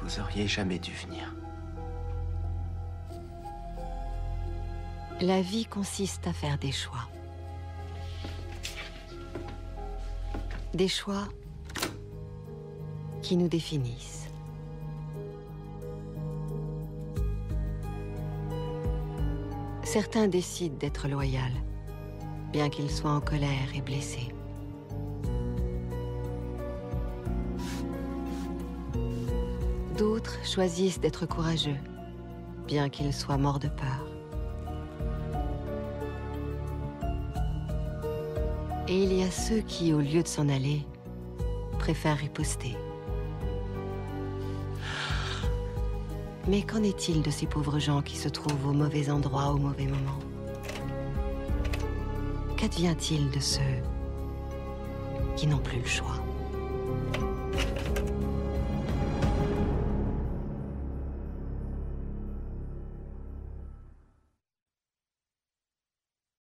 Vous auriez jamais dû venir. La vie consiste à faire des choix. Des choix qui nous définissent. Certains décident d'être loyaux, bien qu'ils soient en colère et blessés. D'autres choisissent d'être courageux, bien qu'ils soient morts de peur. Et il y a ceux qui, au lieu de s'en aller, préfèrent riposter. Mais qu'en est-il de ces pauvres gens qui se trouvent au mauvais endroit au mauvais moment? Qu'advient-il de ceux qui n'ont plus le choix?